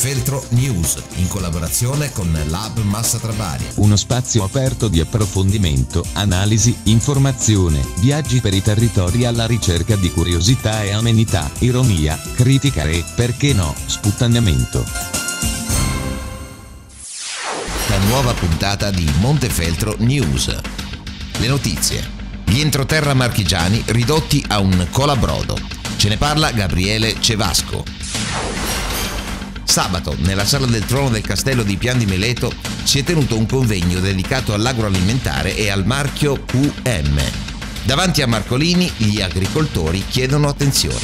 Montefeltro News, in collaborazione con Lab Massa Travari. Uno spazio aperto di approfondimento, analisi, informazione, viaggi per i territori alla ricerca di curiosità e amenità, ironia, critica e, perché no, sputtanamento. La nuova puntata di Montefeltro News. Le notizie. Gli entroterra marchigiani ridotti a un colabrodo. Ce ne parla Gabriele Cevasco. Sabato, nella Sala del Trono del Castello di Pian di Meleto, si è tenuto un convegno dedicato all'agroalimentare e al marchio QM. Davanti a Marcolini, gli agricoltori chiedono attenzione.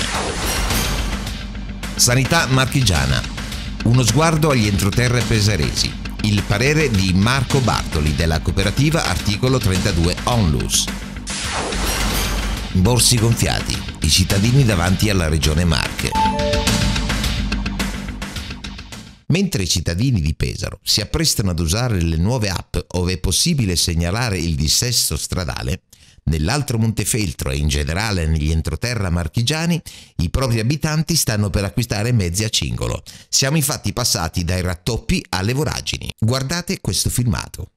Sanità marchigiana. Uno sguardo agli entroterra pesaresi. Il parere di Marco Bartoli della cooperativa Articolo 32 Onlus. Borsi gonfiati. I cittadini davanti alla regione Marche. Mentre i cittadini di Pesaro si apprestano ad usare le nuove app ove è possibile segnalare il dissesto stradale, nell'Alto Montefeltro e in generale negli entroterra marchigiani, i propri abitanti stanno per acquistare mezzi a cingolo. Siamo infatti passati dai rattoppi alle voragini. Guardate questo filmato.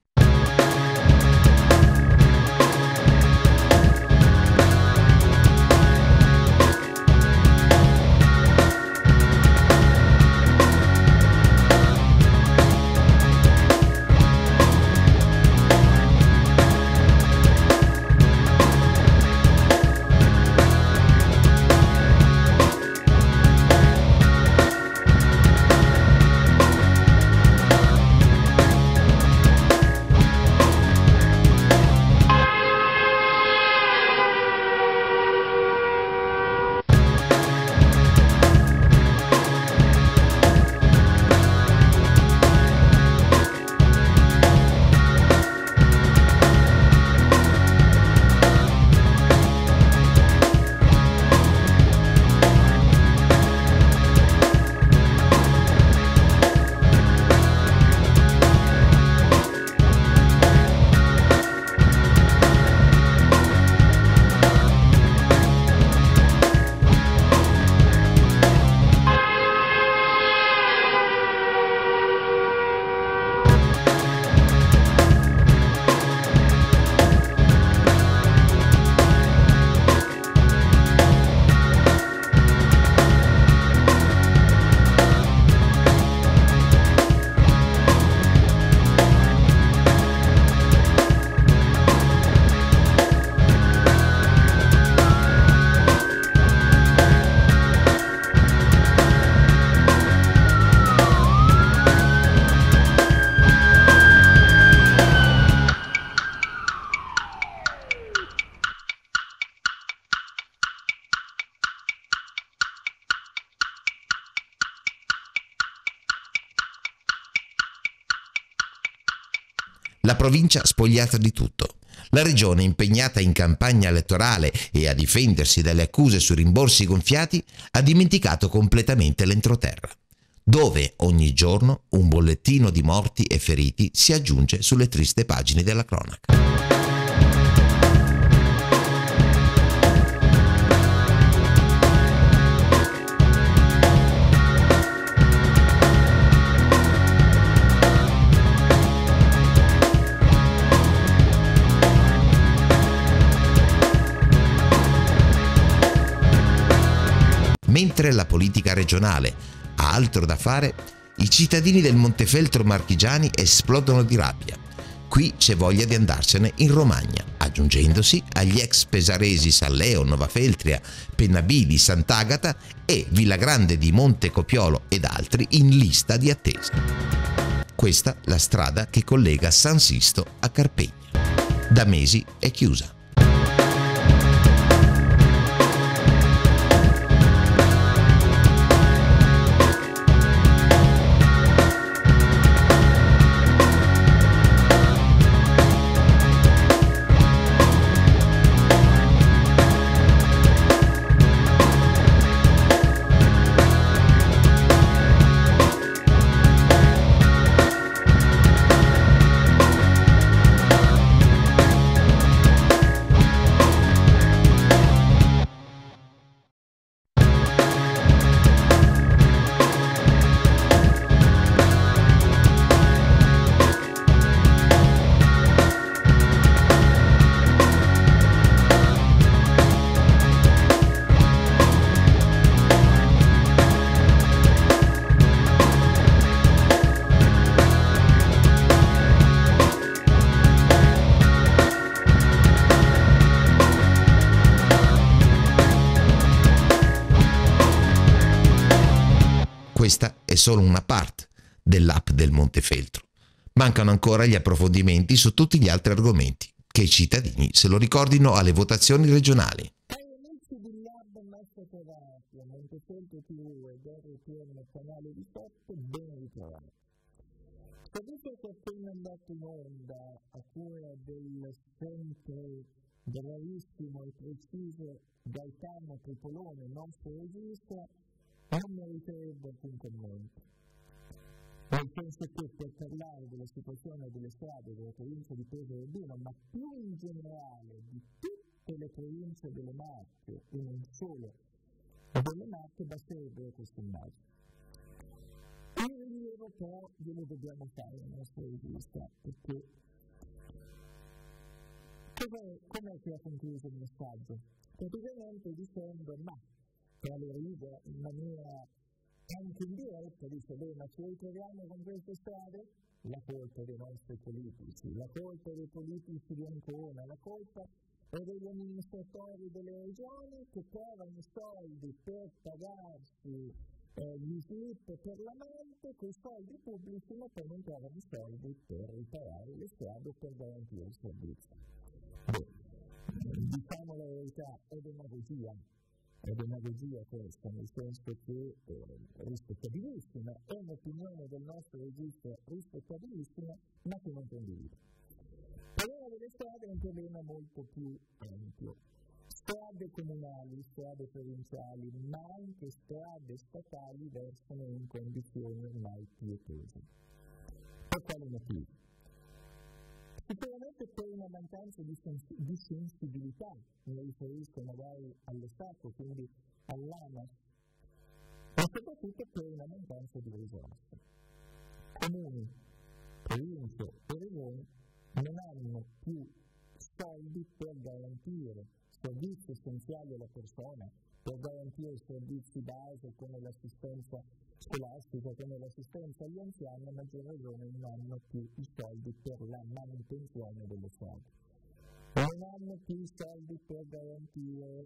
La provincia spogliata di tutto. La regione, impegnata in campagna elettorale e a difendersi dalle accuse su rimborsi gonfiati, ha dimenticato completamente l'entroterra, dove ogni giorno un bollettino di morti e feriti si aggiunge sulle triste pagine della cronaca. Mentre la politica regionale ha altro da fare, i cittadini del Montefeltro marchigiani esplodono di rabbia. Qui c'è voglia di andarsene in Romagna, aggiungendosi agli ex pesaresi Salleo, Novafeltria, Pennabili, Sant'Agata e Villagrande di Montecopiolo ed altri in lista di attesa. Questa la strada che collega San Sisto a Carpegna. Da mesi è chiusa. questa è solo una parte dell'app del Montefeltro. Mancano ancora gli approfondimenti su tutti gli altri argomenti, che i cittadini se lo ricordino alle votazioni regionali. Amici di Lab Massoterapia, Montefeltro TV ed RTM canale 18, ben ritrovati. Sapete che è appena andato in onda a cura del sempre bravissimo e preciso Gaetano Tripolone, nostro regista, non meriterebbe alcun commento. Nel senso che per parlare della situazione delle strade della provincia di Pesaro e Urbino, ma più in generale di tutte le province delle Marche e non solo delle Marche, basterebbe questa immagine. Il rilievo però glielo dobbiamo fare al nostro regista, perché com'è che ha concluso il messaggio? Praticamente dicendo, ma tra le righe, in maniera anche in diretta, dice, ma ci ritroviamo con queste strade? La colpa dei nostri politici, la colpa dei politici di Ancona, la colpa è degli amministratori delle regioni che trovano i soldi per pagarsi gli slip per l'amante, con i soldi pubblici, ma poi non trovano i soldi per riparare le strade o per garantire il servizio. Diciamo la verità, è demagogia questa, nel senso che rispettabilissima, è un'opinione del nostro regista rispettabilissima, ma che non condivido. Il problema delle strade è un problema molto più ampio. Strade comunali, strade provinciali, ma anche strade statali versano in condizioni ormai pietose. Per quale motivo? Sicuramente per una mancanza di sensibilità, mi riferisco magari allo Stato, quindi all'ANAS, ma soprattutto per una mancanza di risorse. Comuni, province e regioni non hanno più soldi per garantire servizi essenziali alla persona, per garantire servizi base come l'assistenza scolastica, come l'assistenza agli anziani, a maggior ragione non hanno più i soldi per la manutenzione delle strade. Non hanno più i soldi per garantire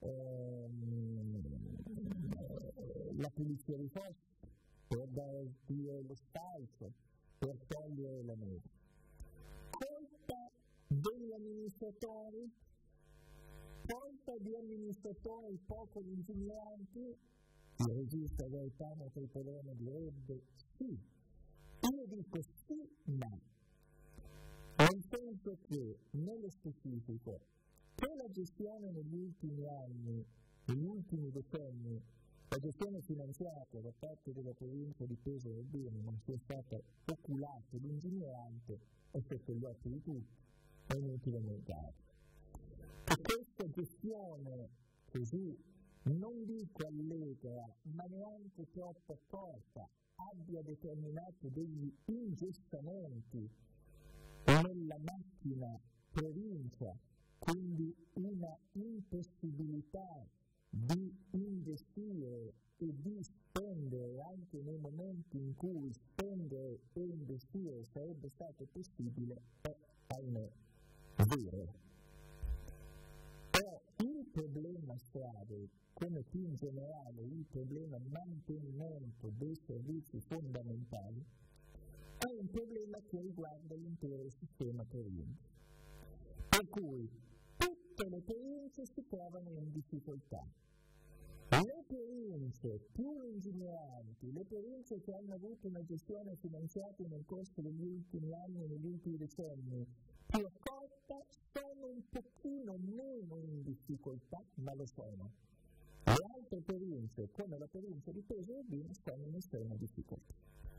la pulizia dei fossi, per garantire lo scalzo, per togliere la neve. Colpa degli amministratori? Colpa di amministratori poco lungimiranti? Il regista Gaetano Tripolone direbbe sì. Io dico sì, ma nel senso che, nello specifico, che la gestione negli ultimi anni, negli ultimi decenni, la gestione finanziaria da parte della provincia di Pesaro e Urbino non sia stata oculata e lungimirante è sotto gli occhi di tutti, è inutile negare. Che questa gestione così, non dico allegra, ma neanche troppo accorta, abbia determinato degli ingestamenti nella macchina provincia, quindi una impossibilità di investire e di spendere anche nei momenti in cui spendere e investire sarebbe stato possibile, è ahimè vero. Però il problema strade, come più in generale il problema mantenimento dei servizi fondamentali, è un problema che riguarda l'intero sistema provincia. Per cui tutte le province si trovano in difficoltà. Le province più lungimiranti, le province che hanno avuto una gestione finanziaria nel corso degli ultimi anni e negli ultimi decenni più accorta, sono un pochino meno in difficoltà, ma lo sono. Le altre province, come la provincia di Pesaro e Urbino, sono in estrema difficoltà.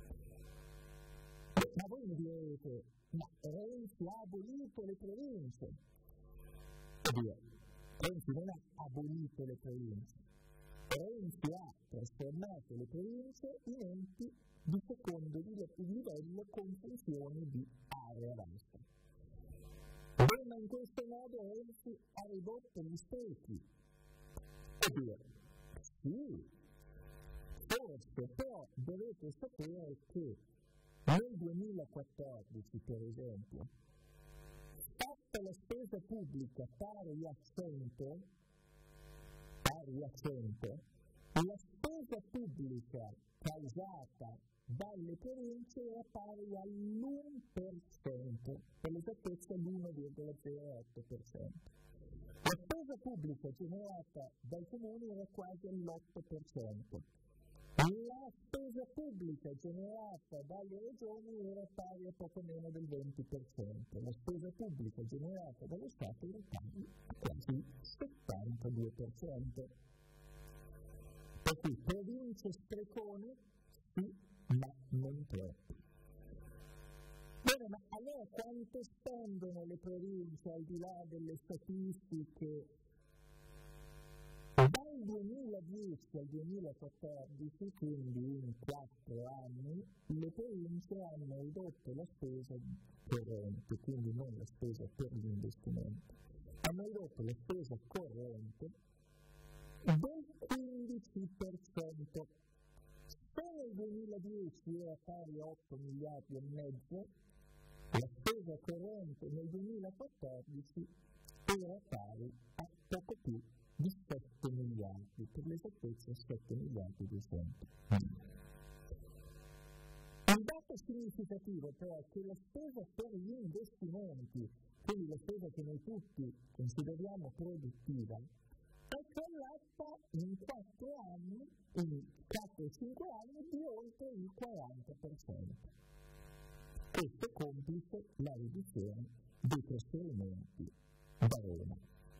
Ma voi mi direte, ma Renzi ha abolito le province? Oddio, Renzi non ha abolito le province. Renzi ha trasformato le province in enti di secondo livello con funzioni di area vasta. Ma in questo modo Renzi ha ridotto gli sprechi. Oddio, sì, forse, però dovete sapere che nel 2014, per esempio, fatta la spesa pubblica pari a 100, la spesa spesa pubblica causata dalle province era pari all'1%, per l'esattezza l'1,08%. La spesa pubblica generata dai comuni era quasi all'8%. La spesa pubblica generata dalle regioni era pari a poco meno del 20%. La spesa pubblica generata dallo Stato era pari a quasi il 72%. Per cui province sprecone, sì, ma non troppo. Bene, ma allora quanto spendono le province al di là delle statistiche? Dal 2010 al 2014, quindi in 4 anni, le province hanno ridotto la spesa corrente, quindi non la spesa per l'investimento, hanno ridotto la spesa corrente del 15%. Se nel 2010 era pari a 8 miliardi e mezzo, la spesa corrente nel 2014 era pari a poco più di 7 miliardi, per l'esattezza 7 miliardi e 200. Un dato significativo però è che la spesa per gli investimenti, quindi la spesa che noi tutti consideriamo produttiva, è crollata in 4 anni, in 4-5 anni, di oltre il 40%. Questo complice la riduzione dei trasferimenti da Roma.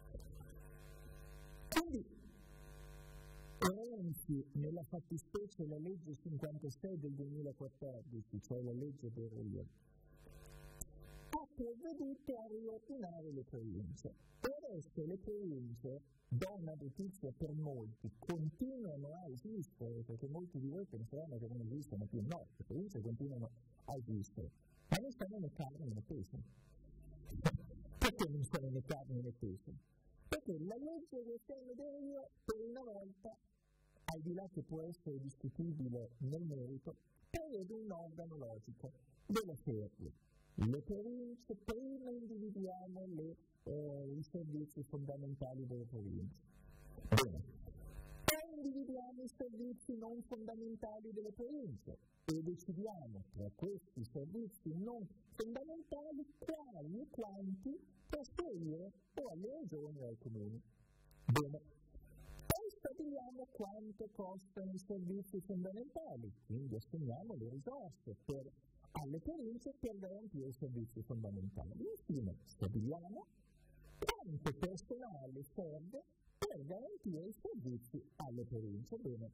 Quindi Renzi, nella fattispecie la legge 56 del 2014, cioè la legge Delrio, ha provveduto a riordinare le province. E adesso le province, do una notizia per molti, continuano a esistere, perché molti di voi penseranno che non esistono più. No, le province continuano a esistere, ma non sono né carne né pesce. Perché non sono né carne né pesce? Perché la legge del Governo Delrio, per una volta, al di là che può essere discutibile nel merito, prevede un organo logico della serie. Le province, prima individuiamo i servizi fondamentali delle province. Bene. Poi individuiamo i servizi non fondamentali delle province e decidiamo tra questi servizi non fondamentali quali e quanti trasferire o alle regioni o ai comuni. Bene. Poi stabiliamo quanto costano i servizi fondamentali, quindi assegniamo le risorse alle province per garantire i servizi fondamentali. Infine stabiliamo quanto personale serve per garantire i servizi alle province. Bene.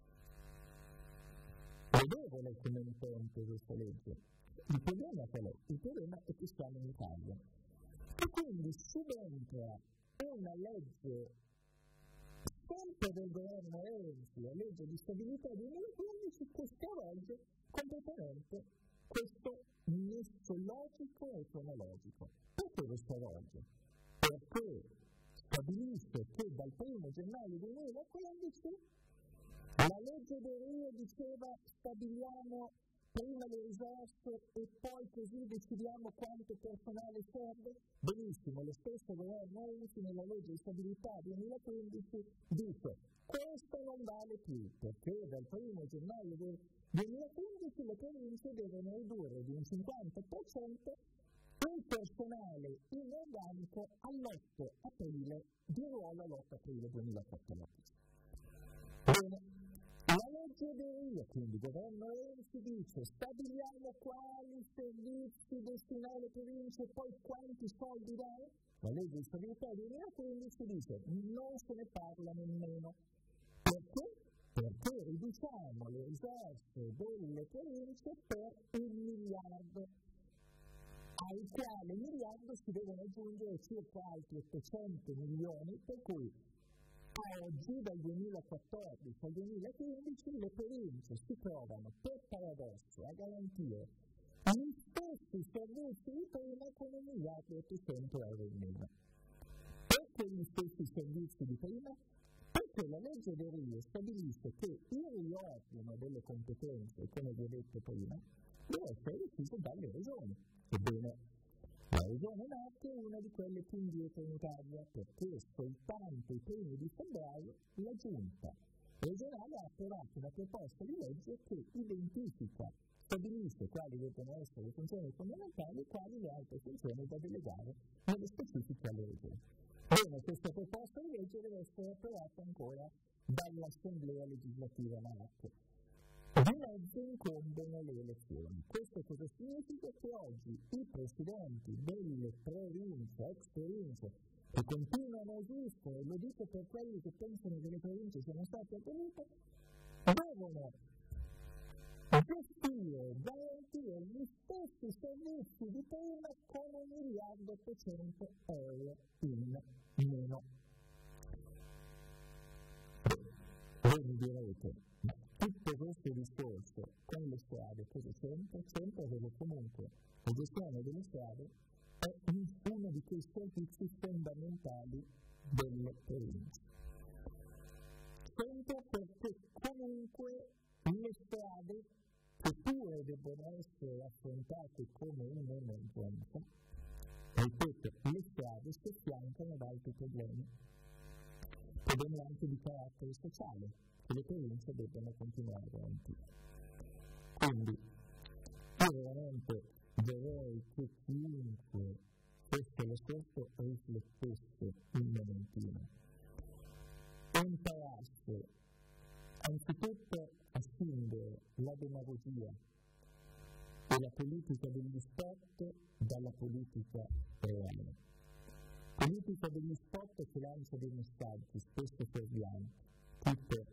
Lodevole come intento questa legge. Il problema qual è? Il problema è che siamo in Italia. E quindi subentra una legge sempre del governo Renzi, la legge di stabilità 2015, che stravolge completamente questo nesso logico e cronologico. Perché lo stravolge? Perché stabilisce che dal 1 gennaio 2015 la legge Delrio diceva stabiliamo prima le risorse e poi così decidiamo quanto personale serve. Benissimo, lo stesso governo Renzi nella legge di stabilità 2015 dice questo non vale più, perché dal 1 gennaio 2015 le province devono ridurre di un 50% il personale in organico all'8 aprile, di ruolo all'8 aprile 2014. Bene. La legge Delrio, quindi il governo Renzi, dice stabiliamo quali servizi destinare alle province e poi quanti soldi dare. La legge di stabilità 2015 dice non se ne parla nemmeno. Perché? Perché riduciamo le risorse delle province per 1 miliardo, al quale miliardo si devono aggiungere circa altri 800 milioni, per cui a oggi, dal 2014 al 2015, le province si trovano, per paradosso, a garantire gli stessi servizi di prima con 1 miliardo e 800 euro in meno. Perché gli stessi servizi di prima? Perché la legge Delrio stabilisce che il riordino delle competenze, come vi ho detto prima, deve essere deciso dalle regioni. Ebbene, la regione Marche è una di quelle più indietro in Italia, perché soltanto i primi di febbraio la Giunta regionale ha approvato una proposta di legge che stabilisce quali devono essere le funzioni fondamentali e quali le altre funzioni da delegare nello specifico alle regioni. Bene, questa proposta di legge deve essere approvata ancora dall'Assemblea legislativa NAC. Di mezzo incombono le elezioni. Questo cosa significa? Che oggi i presidenti delle province, ex province, che continuano a esistere, lo dico per quelli che pensano che le province siano state abolite, devono gestire, garantire gli stessi servizi di prima con 1.800.000 euro in meno. Voi mi direte, ma tutto questo discorso con le strade cosa c'entra? C'entra che comunque la gestione delle strade è uno di quei servizi fondamentali delle province. C'entra perché comunque le strade, che pure debbono essere affrontate come un'emergenza, ripeto, le strade si affiancano ad altri problemi anche di carattere sociale, che le province debbono continuare a garantire. Quindi, io veramente vorrei che chiunque fosse lo stesso riflettesse un momentino e imparasse anzitutto a scindere la demagogia e la politica degli spot dalla politica reale. Politica degli spot che lancia dei messaggi spesso fuorvianti, tipo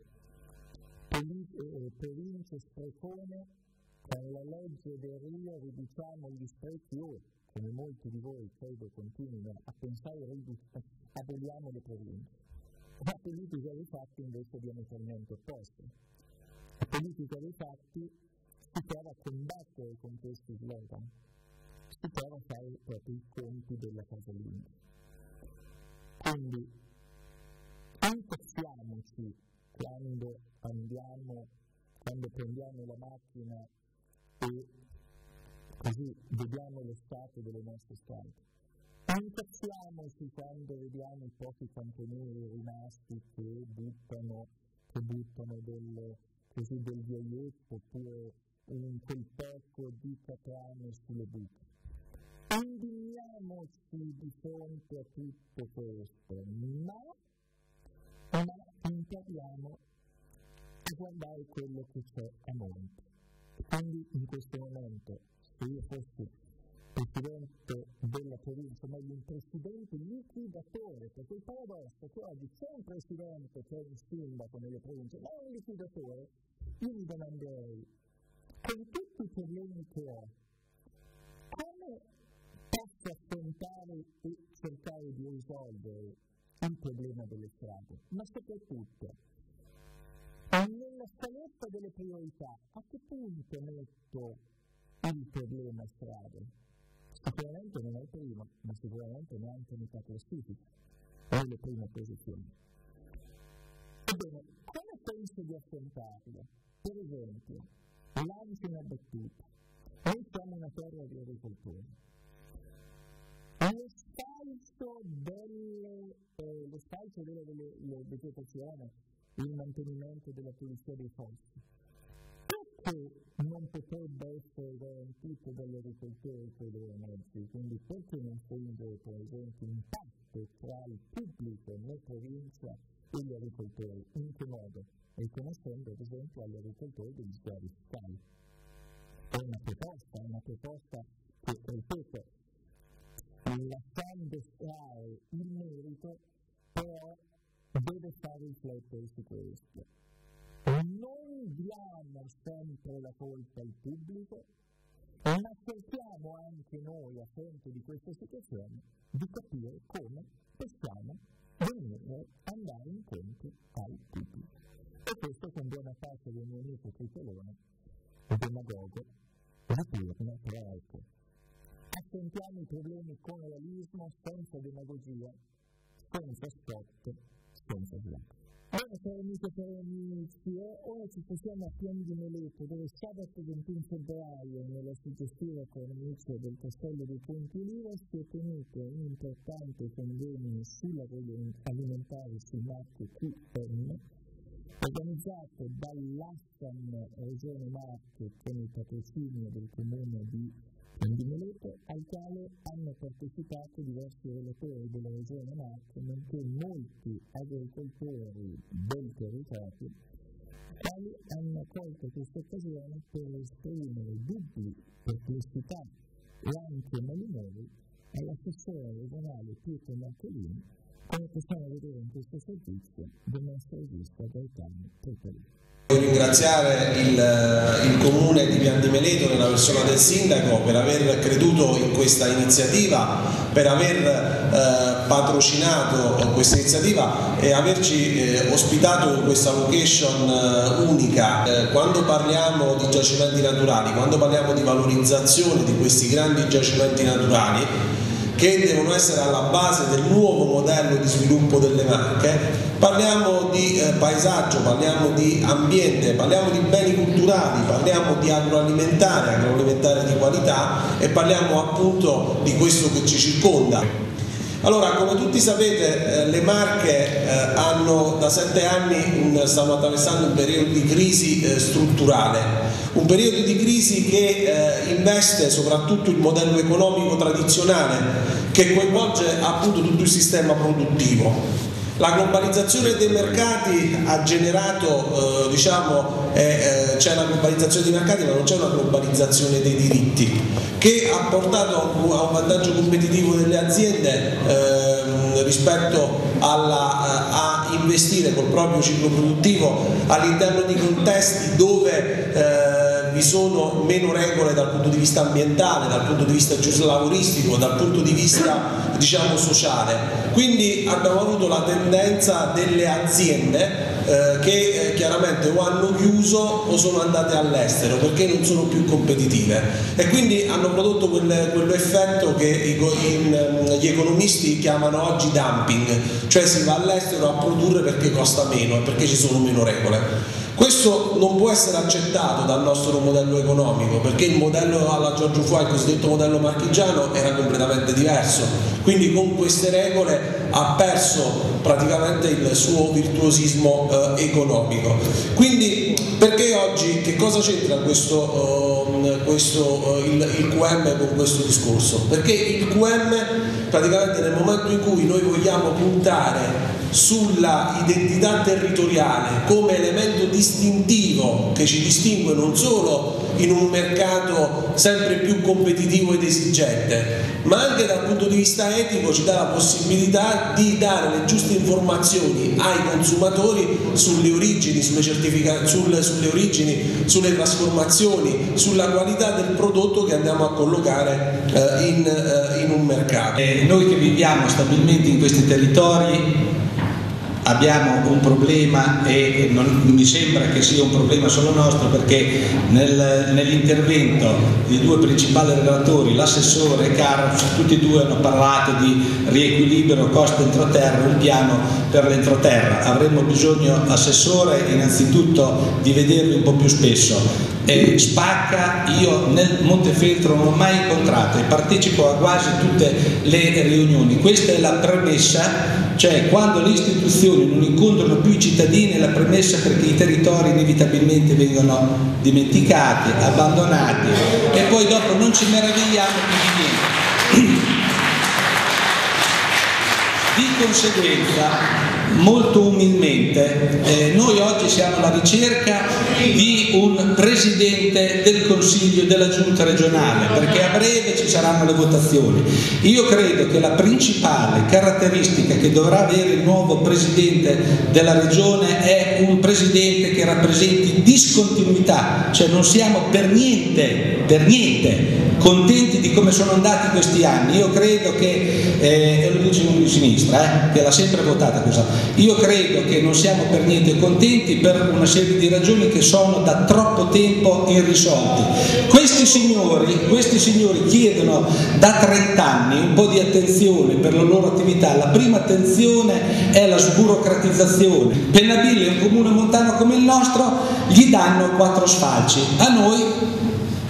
province sprecone, con la legge del Rio riduciamo gli sprechi come molti di voi credo continuino a pensare aboliamo le province. La politica dei fatti invece è diametralmente opposta. La politica dei fatti si prova a combattere con questi slogan, si prova a fare proprio i conti della casalinga. Quindi incazziamoci quando prendiamo la macchina e così vediamo lo stato delle nostre strade. Incazziamoci quando vediamo i pochi cantonieri rimasti che buttano del ghiaietto oppure quel pezzo di caprame sulle buche. Indigniamoci di fronte a tutto questo, ma impariamo a guardare quello che c'è a monte. Quindi in questo momento, se io fossi presidente della provincia, meglio un presidente liquidatore, perché il paradosso è che oggi c'è un presidente che è un sindaco nelle province, ma è un liquidatore, io mi domanderei, con tutti i problemi che ho, come posso affrontare e cercare di risolvere il problema delle strade? Ma soprattutto, nella scaletta delle priorità, a che punto metto il problema strade? Sicuramente non è il primo, ma sicuramente neanche metà classifica, o le prime posizioni. Ebbene, come penso di affrontarlo? Per esempio, lancio una battuta. Noi siamo una terra di agricoltori. Lo sfalcio della vegetazione, il mantenimento della pulizia dei fossi, perché non potrebbe essere garantito dagli agricoltori con i loro mezzi? Quindi perché non stringere, per esempio, un patto tra il pubblico nella provincia e gli agricoltori? In che modo? Riconoscendo ad esempio agli agricoltori degli sgravi fiscali. È una proposta che, ripeto, lasciando stare il merito, però deve fare riflettere su questo. Non diamo sempre la colpa al pubblico, ma cerchiamo anche noi, a fronte di questa situazione, di capire come possiamo andare incontro al pubblico. E questo con buona parte del mio amico tricolone, il demagogo, ritorna, però ecco, affrontiamo i problemi con realismo, senza demagogia, senza spot, senza slancio. Bene, cari amiche e cari amici, ora ci spostiamo a Pian di Meleto, dove sabato 21 febbraio, nella suggestiva cornice del Castello dei Ponti Ulivo, si è tenuto un importante convegno sull'agroalimentare sul marchio QM, organizzato dall'Assam Regione Marche con il patrocinio del comune di Piandimeleto, al quale hanno partecipato diversi relatori della Regione Marche, nonché molti agricoltori del territorio, quali hanno colto questa occasione per esprimere dubbi, perplessità e anche malumori all'assessore regionale Pietro Marcolini, come possiamo vedere in questo servizio del nostro regista Gaetano Totoli. Voglio ringraziare il comune di Piandimeleto nella persona del sindaco per aver creduto in questa iniziativa, per aver patrocinato questa iniziativa e averci ospitato in questa location unica. Quando parliamo di giacimenti naturali, quando parliamo di valorizzazione di questi grandi giacimenti naturali che devono essere alla base del nuovo modello di sviluppo delle Marche, parliamo di paesaggio, parliamo di ambiente, parliamo di beni culturali, parliamo di agroalimentare di qualità e parliamo appunto di questo che ci circonda. Allora, come tutti sapete, le Marche da 7 anni stanno attraversando un periodo di crisi strutturale, un periodo di crisi che investe soprattutto il modello economico tradizionale, che coinvolge appunto tutto il sistema produttivo. La globalizzazione dei mercati ha generato, c'è una globalizzazione dei mercati, ma non c'è una globalizzazione dei diritti, che ha portato a un vantaggio competitivo delle aziende rispetto a investire col proprio ciclo produttivo all'interno di contesti dove vi sono meno regole dal punto di vista ambientale, dal punto di vista giuslavoristico, dal punto di vista sociale. Quindi abbiamo avuto la tendenza delle aziende che chiaramente o hanno chiuso o sono andate all'estero perché non sono più competitive e quindi hanno prodotto quell'effetto che gli economisti chiamano oggi dumping, cioè si va all'estero a produrre perché costa meno e perché ci sono meno regole. Questo non può essere accettato dal nostro modello economico, perché il modello alla Giorgio Fuà, il cosiddetto modello marchigiano, era completamente diverso, quindi con queste regole ha perso praticamente il suo virtuosismo economico. Quindi perché oggi, che cosa c'entra il QM con questo discorso? Perché il QM praticamente nel momento in cui noi vogliamo puntare sulla identità territoriale come elemento distintivo che ci distingue non solo in un mercato sempre più competitivo ed esigente, ma anche dal punto di vista etico ci dà la possibilità di dare le giuste informazioni ai consumatori sulle origini, sulle origini, sulle trasformazioni, sulla qualità del prodotto che andiamo a collocare in un mercato. Noi che viviamo stabilmente in questi territori abbiamo un problema e non mi sembra che sia un problema solo nostro, perché nell'intervento dei due principali relatori, l'assessore e Carlos, tutti e due hanno parlato di riequilibrio costo-entroterra, un piano per l'entroterra. Avremmo bisogno, assessore, innanzitutto di vedervi un po' più spesso. Spacca, io nel Montefeltro non l'ho mai incontrato e partecipo a quasi tutte le riunioni. Questa è la premessa, cioè quando le istituzioni non incontrano più i cittadini è la premessa perché i territori inevitabilmente vengono dimenticati, abbandonati e poi dopo non ci meravigliamo più di niente. Di conseguenza, molto umilmente, noi oggi siamo alla ricerca di un presidente del Consiglio della Giunta regionale, perché a breve ci saranno le votazioni. Io credo che la principale caratteristica che dovrà avere il nuovo presidente della regione è un presidente che rappresenti discontinuità, cioè non siamo per niente contenti di come sono andati questi anni. Io credo che, e lo dice uno di sinistra, che l'ha sempre votata questa, io credo che non siamo per niente contenti per una serie di ragioni che sono da troppo tempo irrisolti. Questi signori chiedono da 30 anni un po' di attenzione per la loro attività. La prima attenzione è la sburocratizzazione. Pennabillo, un comune montano come il nostro, gli danno 4 sfalci, a noi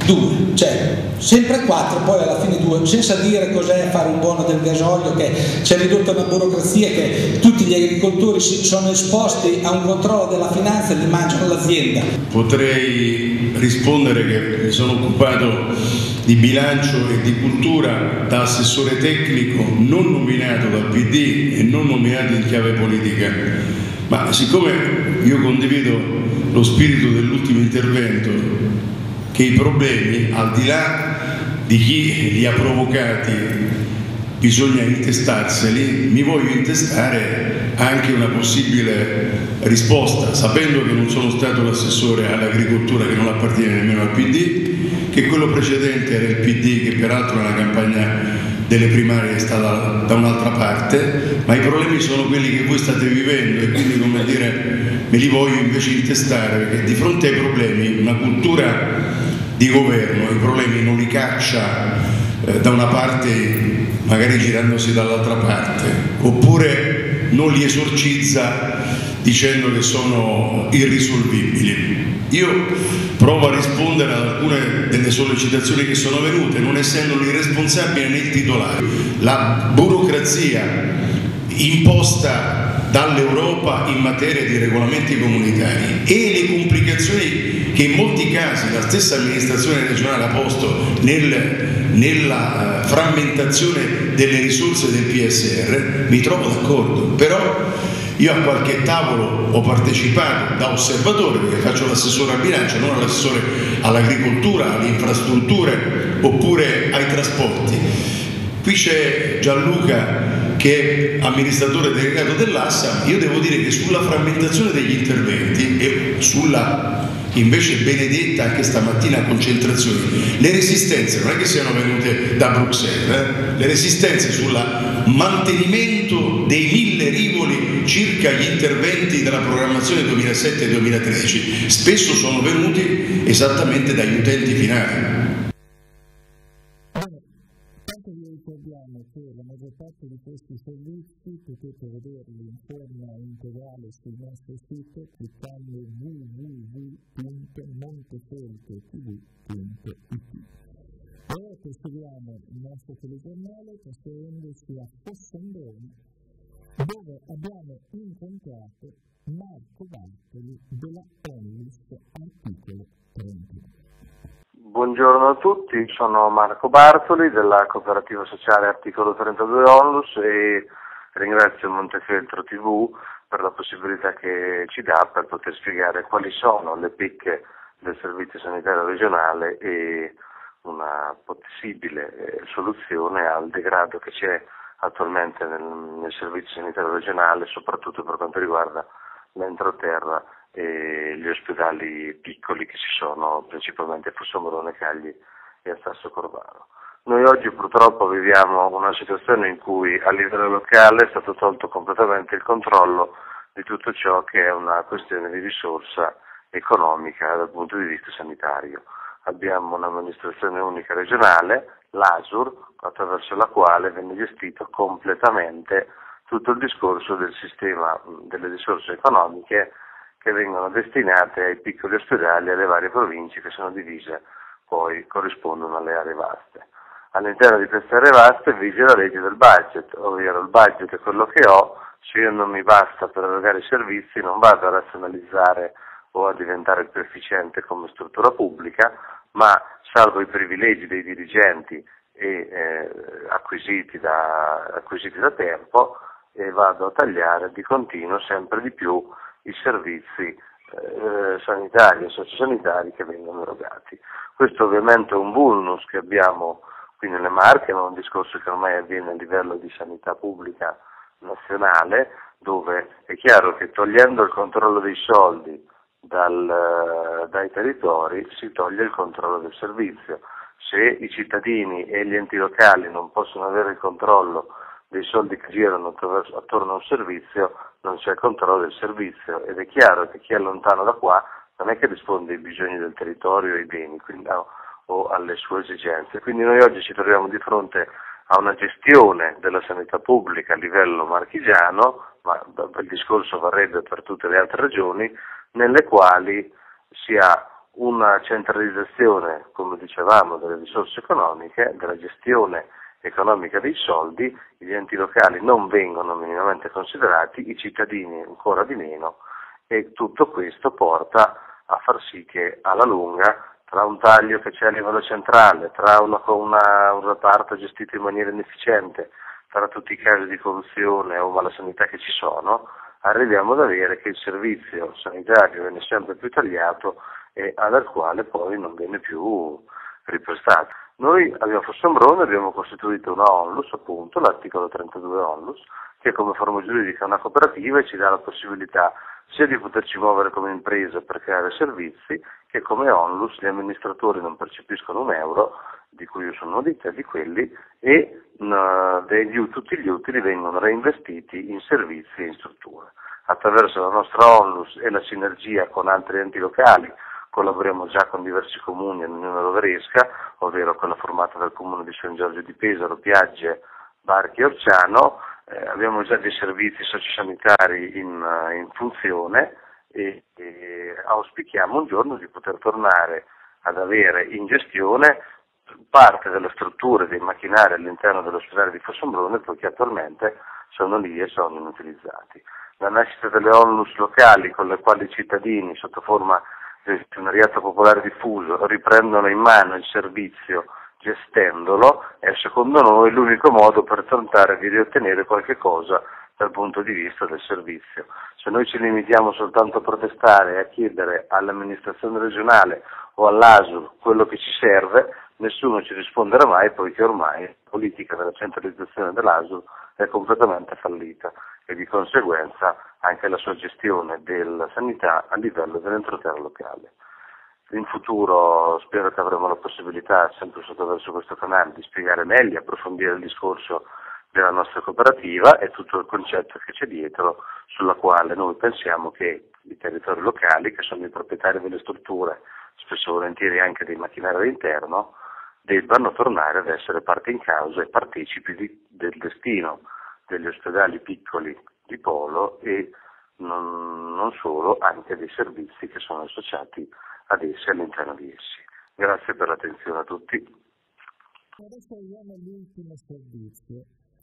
2, cioè sempre 4, poi alla fine 2, senza dire cos'è fare un buono del gasolio, che c'è ridotta una burocrazia, che tutti gli agricoltori sono esposti a un controllo della finanza e gli mangiano l'azienda. Potrei rispondere che mi sono occupato di bilancio e di cultura da assessore tecnico non nominato dal PD e non nominato in chiave politica, ma siccome io condivido lo spirito dell'ultimo intervento, che i problemi, al di là di chi li ha provocati, bisogna intestarseli, mi voglio intestare anche una possibile risposta, sapendo che non sono stato l'assessore all'agricoltura, che non appartiene nemmeno al PD, che quello precedente era il PD, che peraltro nella campagna delle primarie è stata da un'altra parte, ma i problemi sono quelli che voi state vivendo e quindi, come dire, me li voglio invece intestare, perché di fronte ai problemi una cultura di governo i problemi non li caccia da una parte magari girandosi dall'altra parte, oppure non li esorcizza dicendo che sono irrisolvibili. Io provo a rispondere ad alcune delle sollecitazioni che sono venute, non essendo né il responsabile né il titolare. La burocrazia imposta dall'Europa in materia di regolamenti comunitari e le complicazioni che in molti casi la stessa amministrazione regionale ha posto nella frammentazione delle risorse del PSR, mi trovo d'accordo, però io a qualche tavolo ho partecipato da osservatore, perché faccio l'assessore al bilancio, non l'assessore all'agricoltura, alle infrastrutture oppure ai trasporti. Qui c'è Gianluca che è amministratore delegato dell'ASSA. Io devo dire che sulla frammentazione degli interventi e sulla invece benedetta anche stamattina concentrazioni, le resistenze non è che siano venute da Bruxelles, le resistenze sul mantenimento dei 1000 rivoli circa gli interventi della programmazione 2007-2013 spesso sono venuti esattamente dagli utenti finali. Ricordiamo che la maggior parte di questi servizi potete vederli in forma integrale sul nostro sito cliccando www.montefeltrotv.it. Ora proseguiamo il nostro telegiornale trasferendoci a Fossandone, dove abbiamo incontrato Marco Bartoli della Onlus Articolo 31. Buongiorno a tutti, sono Marco Bartoli della Cooperativa Sociale Articolo 32 Onlus e ringrazio Montefeltro TV per la possibilità che ci dà per poter spiegare quali sono le picche del Servizio Sanitario Regionale e una possibile soluzione al degrado che c'è attualmente nel Servizio Sanitario Regionale, soprattutto per quanto riguarda l'entroterra e gli ospedali piccoli che ci sono principalmente a Fossombrone, Cagli e a Sasso Corvaro. Noi oggi purtroppo viviamo una situazione in cui a livello locale è stato tolto completamente il controllo di tutto ciò che è una questione di risorsa economica dal punto di vista sanitario. Abbiamo un'amministrazione unica regionale, l'ASUR, attraverso la quale viene gestito completamente tutto il discorso del sistema delle risorse economiche che vengono destinate ai piccoli ospedali e alle varie province che sono divise, poi corrispondono alle aree vaste. All'interno di queste aree vaste vige la legge del budget, ovvero il budget è quello che ho, se io non mi basta per erogare i servizi non vado a razionalizzare o a diventare più efficiente come struttura pubblica, ma salvo i privilegi dei dirigenti acquisiti da tempo, e vado a tagliare di continuo sempre di più i servizi sanitari e sociosanitari che vengono erogati. Questo ovviamente è un vulnus che abbiamo qui nelle Marche, ma è un discorso che ormai avviene a livello di sanità pubblica nazionale, dove è chiaro che togliendo il controllo dei soldi dai territori si toglie il controllo del servizio. Se i cittadini e gli enti locali non possono avere il controllo dei soldi che girano attorno a un servizio, non c'è il controllo del servizio, ed è chiaro che chi è lontano da qua non è che risponde ai bisogni del territorio e ai beni o alle sue esigenze. Quindi noi oggi ci troviamo di fronte a una gestione della sanità pubblica a livello marchigiano, ma il discorso varrebbe per tutte le altre regioni, nelle quali si ha una centralizzazione, come dicevamo, delle risorse economiche, della gestione economica dei soldi, gli enti locali non vengono minimamente considerati, i cittadini ancora di meno, e tutto questo porta a far sì che alla lunga, tra un taglio che c'è a livello centrale, tra un reparto gestito in maniera inefficiente, tra tutti i casi di corruzione o malasanità che ci sono, arriviamo ad avere che il servizio sanitario viene sempre più tagliato e dal quale poi non viene più riprestato. Noi a Fossombrone abbiamo costituito una ONLUS, appunto, l'articolo 32 ONLUS, che come forma giuridica è una cooperativa e ci dà la possibilità sia di poterci muovere come impresa per creare servizi, che come ONLUS gli amministratori non percepiscono un euro, di cui io sono di quelli, e tutti gli utili vengono reinvestiti in servizi e in strutture. Attraverso la nostra ONLUS e la sinergia con altri enti locali, collaboriamo già con diversi comuni nell'Unione Roveresca, ovvero quella formata dal comune di San Giorgio di Pesaro, Piagge, Barchi e Orciano. Abbiamo già dei servizi sociosanitari in funzione e auspichiamo un giorno di poter tornare ad avere in gestione parte delle strutture, dei macchinari all'interno dell'ospedale di Fossombrone, poiché attualmente sono lì e sono inutilizzati. La nascita delle ONLUS locali, con le quali i cittadini, sotto forma di azionariato popolare diffuso, riprendono in mano il servizio gestendolo, è secondo noi l'unico modo per tentare di riottenere qualche cosa dal punto di vista del servizio. Se noi ci limitiamo soltanto a protestare e a chiedere all'amministrazione regionale o all'ASL quello che ci serve, nessuno ci risponderà mai, poiché ormai la politica della centralizzazione dell'ASL è completamente fallita e di conseguenza anche la sua gestione della sanità a livello dell'entroterra locale. In futuro spero che avremo la possibilità, sempre attraverso questo canale, di spiegare meglio, approfondire il discorso della nostra cooperativa e tutto il concetto che c'è dietro, sulla quale noi pensiamo che i territori locali, che sono i proprietari delle strutture, spesso volentieri anche dei macchinari all'interno, debbano tornare ad essere parte in causa e partecipi del destino degli ospedali piccoli di Polo e non solo, anche dei servizi che sono associati ad essi, all'interno di essi. Grazie per l'attenzione a tutti. Adesso arriviamo all'ultimo servizio.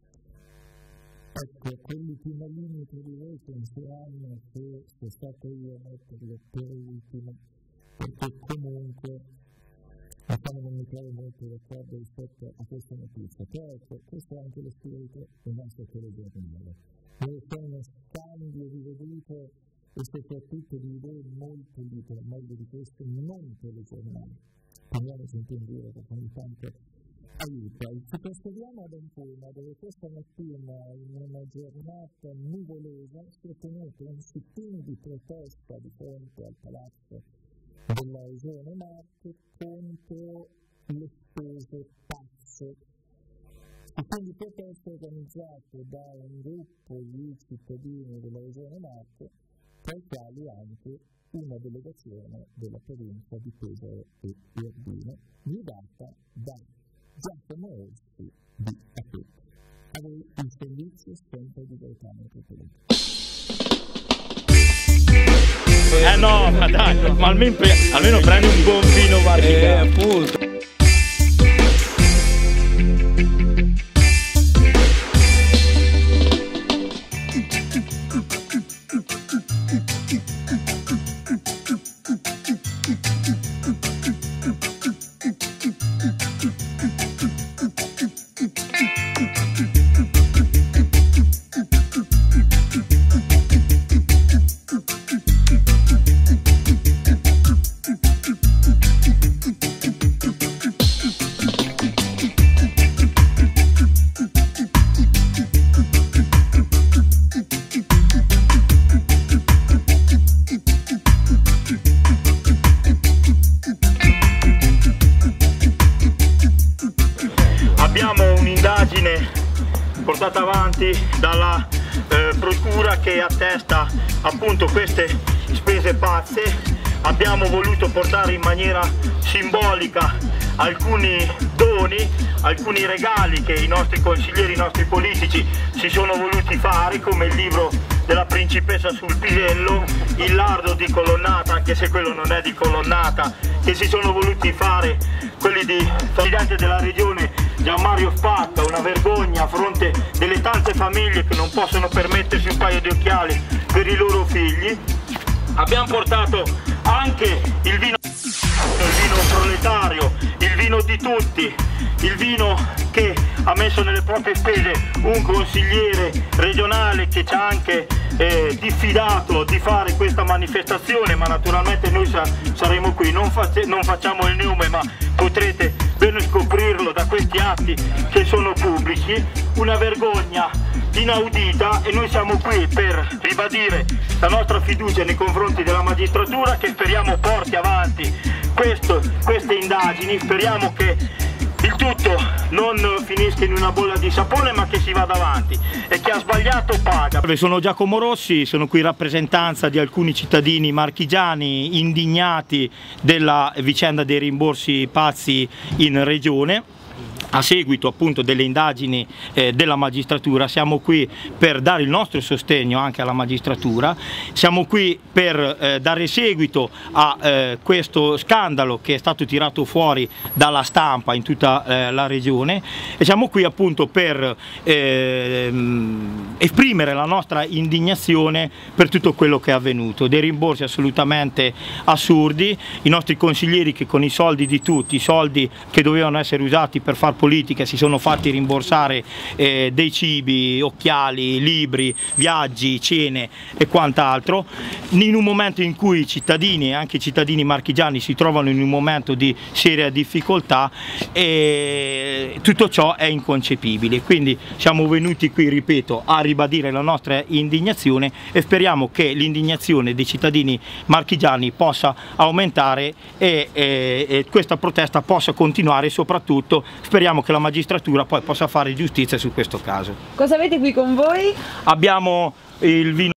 Ecco, quelli prima linea di voi penseranno che sia stato io a metterlo per ultimo, perché comunque non mi trovo molto d'accordo rispetto a questa notizia. Però ecco, questo è anche lo spirito del nostro telegiornale. Dove c'è uno scambio di vedute e soprattutto di idee molto libere, meglio di questo non telegiornale. Prendiamoci in giro perché ogni tanto aiuta. Ci trasferiamo ad Ancona, dove questa mattina, in una giornata nuvolosa, si è tenuto un sit-in di protesta di fronte al palazzo della Regione Marche contro le spese pazze. Sit-in di protesta organizzato da un gruppo di cittadini della Regione Marche, tra i quali anche una delegazione della provincia di Pesaro e Urbino, guidata da Giacomo Orsi di Apec. A voi il servizio sempre di Gaetano Cotolini. No, ma dai, ma almeno prendi un buon vino Vardica. Appunto. Portata avanti dalla procura che attesta appunto queste spese pazze. Abbiamo voluto portare in maniera simbolica alcuni doni, alcuni regali che i nostri consiglieri, i nostri politici si sono voluti fare, come il libro della Principessa sul Pisello, il lardo di Colonnata, anche se quello non è di Colonnata, che si sono voluti fare quelli di Presidente della Regione Gianmario Spacca, una vergogna a fronte delle tante famiglie che non possono permettersi un paio di occhiali per i loro figli. Abbiamo portato anche il vino proletario, il vino di tutti, il vino che ha messo nelle proprie spese un consigliere regionale che ci ha anche diffidato di fare questa manifestazione, ma naturalmente noi saremo qui, non facciamo il nome, ma potrete bene scoprirlo da questi atti che sono pubblici. Una vergogna inaudita, e noi siamo qui per ribadire la nostra fiducia nei confronti della magistratura, che speriamo porti avanti queste indagini, speriamo che il tutto non finisca in una bolla di sapone, ma che si vada avanti, e chi ha sbagliato paga. Sono Giacomo Rossi, sono qui in rappresentanza di alcuni cittadini marchigiani indignati della vicenda dei rimborsi pazzi in regione. A seguito appunto delle indagini della magistratura siamo qui per dare il nostro sostegno anche alla magistratura, siamo qui per dare seguito a questo scandalo che è stato tirato fuori dalla stampa in tutta la regione, e siamo qui appunto per esprimere la nostra indignazione per tutto quello che è avvenuto, dei rimborsi assolutamente assurdi, i nostri consiglieri che con i soldi di tutti, i soldi che dovevano essere usati per far politica, si sono fatti rimborsare dei cibi, occhiali, libri, viaggi, cene e quant'altro, in un momento in cui i cittadini, anche i cittadini marchigiani, si trovano in un momento di seria difficoltà, e tutto ciò è inconcepibile. Quindi siamo venuti qui, ripeto, a ribadire la nostra indignazione, e speriamo che l'indignazione dei cittadini marchigiani possa aumentare e questa protesta possa continuare, e soprattutto speriamo che la magistratura poi possa fare giustizia su questo caso. Cosa avete qui con voi? Abbiamo il vino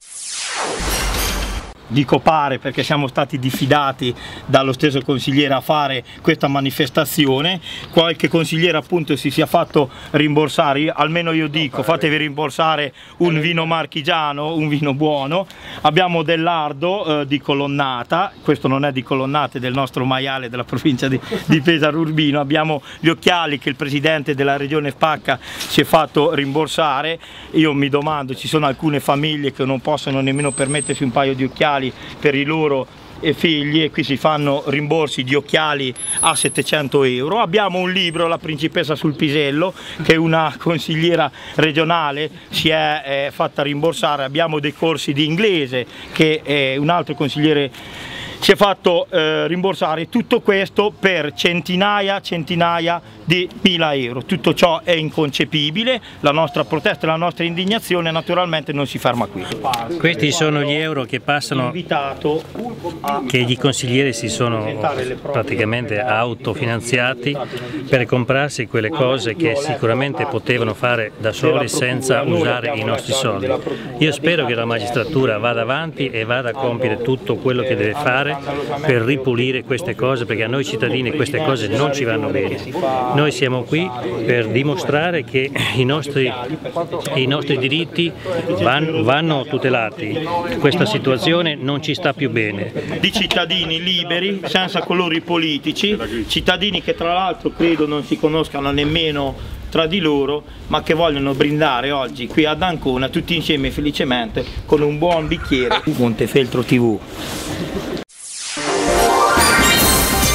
di Copare, perché siamo stati diffidati dallo stesso consigliere a fare questa manifestazione. Qualche consigliere appunto si sia fatto rimborsare, almeno io dico fatevi rimborsare un vino marchigiano, un vino buono. Abbiamo del lardo di Colonnata, questo non è di Colonnata, è del nostro maiale della provincia di Pesaro Urbino. Abbiamo gli occhiali che il presidente della regione Spacca si è fatto rimborsare. Io mi domando, ci sono alcune famiglie che non possono nemmeno permettersi un paio di occhiali per i loro figli, e qui si fanno rimborsi di occhiali a 700 euro. Abbiamo un libro, La Principessa sul Pisello, che una consigliera regionale si è fatta rimborsare. Abbiamo dei corsi di inglese che un altro consigliere si è fatto rimborsare. Tutto questo per centinaia di mila euro. Tutto ciò è inconcepibile. La nostra protesta e la nostra indignazione naturalmente non si ferma qui. Questi sono gli euro che passano, che i consiglieri si sono praticamente autofinanziati per comprarsi quelle cose che sicuramente potevano fare da soli senza usare i nostri soldi. Io spero che la magistratura vada avanti e vada a compiere tutto quello che deve fare per ripulire queste cose, perché a noi cittadini queste cose non ci vanno bene. Noi siamo qui per dimostrare che i nostri diritti vanno tutelati. Questa situazione non ci sta più bene. Di cittadini liberi, senza colori politici, cittadini che tra l'altro credo non si conoscano nemmeno tra di loro, ma che vogliono brindare oggi qui ad Ancona tutti insieme felicemente con un buon bicchiere Montefeltro TV.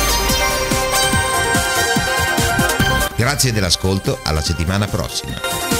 Grazie dell'ascolto, alla settimana prossima.